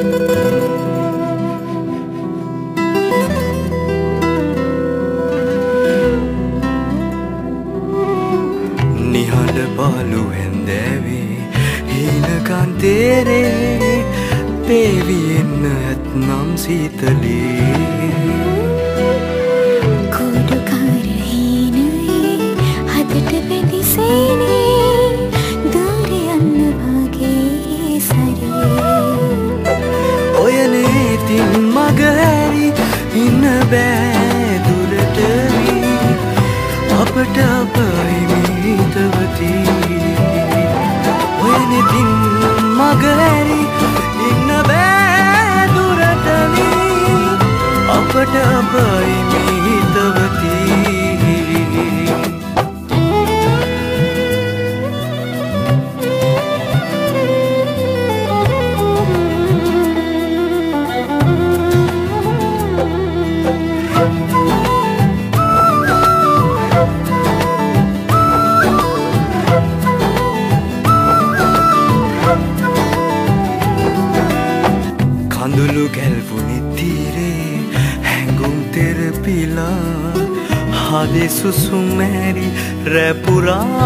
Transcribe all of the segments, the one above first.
निहाल बालू हैंदेवी हीन कांतेरे पेवी नम सीतली कोडुकार हीन हदट बेदी सेने दूरे अन्न भागे सरे ओयने तिन मगहरी इन बे दुरटवी අපට අපයි මිතවති ඔයනේ තින් මගහැරි ඉන්න බෑ දුරටවි අපට අපයි මිතවති කඳුළු ගැල්වුනි තීරේ හැඟුම් තෙරපිලා හදේ සුසුම් මැරි රැපුරා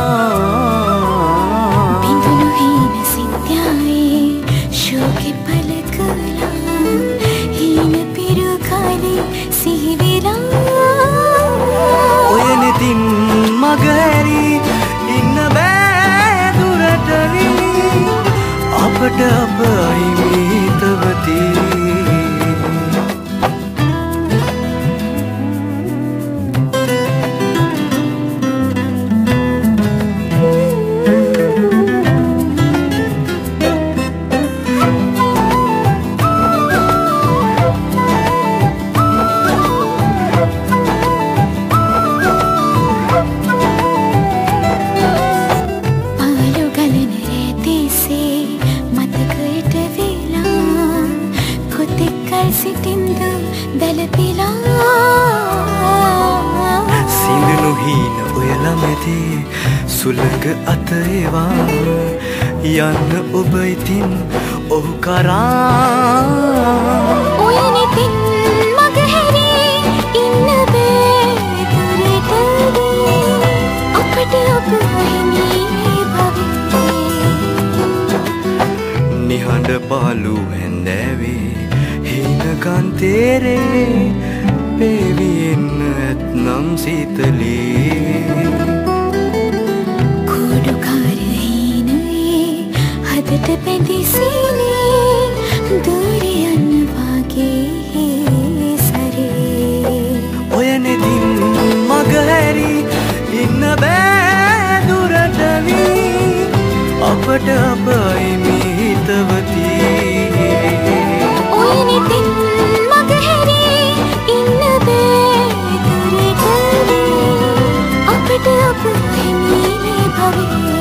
බිඳුණු හීන සිත්යාවේ ශෝකෙ පල කළා හීන පිරු කාලේ සිහිවෙලා ඔයනේ තින් මගහැරි ඉන්න බෑ දුරටවි අපට අපයි මිතවති සිටින්ද බැලපිලා සිඳුණු හීන ඔයලා මැති සුළඟ අත ඒවා යන්න ඔබ ඉතින් ඔහු කරා ඔයනේ තින් මගහැරි ඉන්න බෑ දුරටදී අපට අපයි මේ භවයේ නිහඬ පාලු හැන්දෑවේ හීන කාන්තේරේ පේවි එන්න ඇත්නම් සීතලේ කොඩුකාර හීනයේ හදට බැඳි සීනේ දුරේ යන්න වාගේ සරේ ඔයනේ තින් මගහැරි ඉන්න බෑ දුරටවි අපට අපයි මිතවති ඔයනේ තින් මගහැරි ඉන්න බෑ දුරටදී අපට අපයි මේ භවයේ